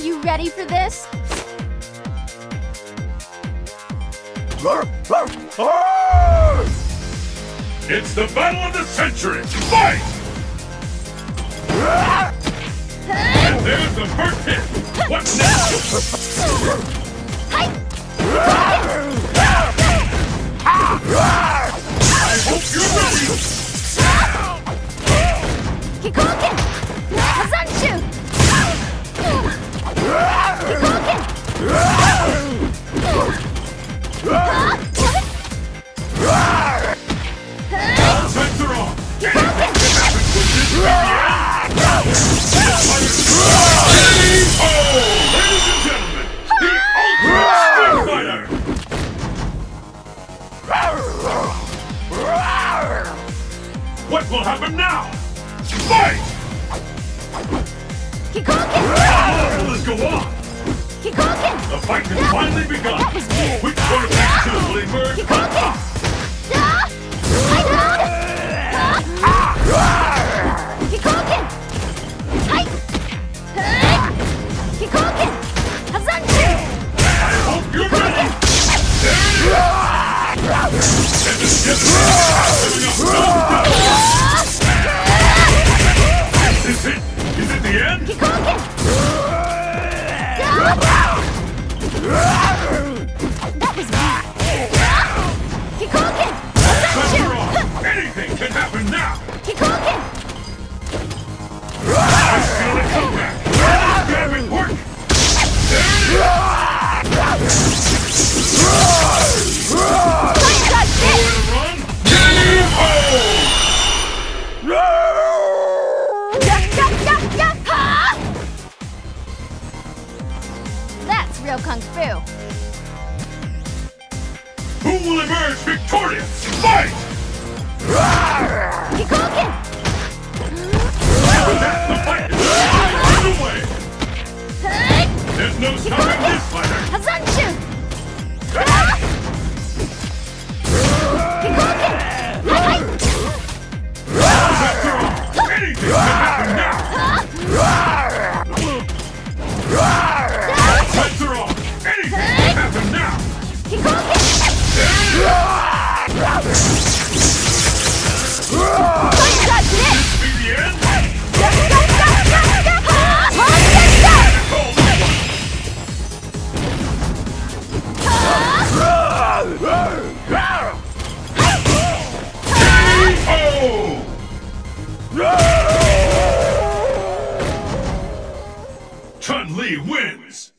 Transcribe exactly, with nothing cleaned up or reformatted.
You ready for this? It's the battle of the century! Fight! And there's the first hit! What's next? I hope you're ready! Kikoken! Hazanshu! Kikoken! Sets are on! Anything can happen with this video! Oh! Ladies and gentlemen, the Ultimate Street Fighter! What will happen now? Fight! Kikoken! How long will this go on? Kikoken! The fight has finally begun! That was weird. Which one of these two will emerge on Kikoken! top? Kikoken! Hai! Kikoken! Hazanshu! I hope you're ready! There it is! And the Genesis coming up now! Is this it? Is it the end? Kikoken! That was weird. Kikoken! Hazanshu! Pressure on! Anything can happen now! Kikoken! I feel it comeback! Damn it, work! There it is! Fire Dodge Go Hit! and run! Game over! Ya, ya, ya, ya, ha! That's real kung fu. Who will emerge victorious? Fight! Kikoken! But that's the fight! It's underway! There's no stopping this fighter! Hazanshu! Kikoken! Hai! After all, anything can happen now! Lights are off! Anything can happen now! Kikoken! Fire Dodge Hit! Be the end? Ya, ya, ya, ya, ya, ha! Ha, ya, ya! Call this one! Oh! Chun-Li wins!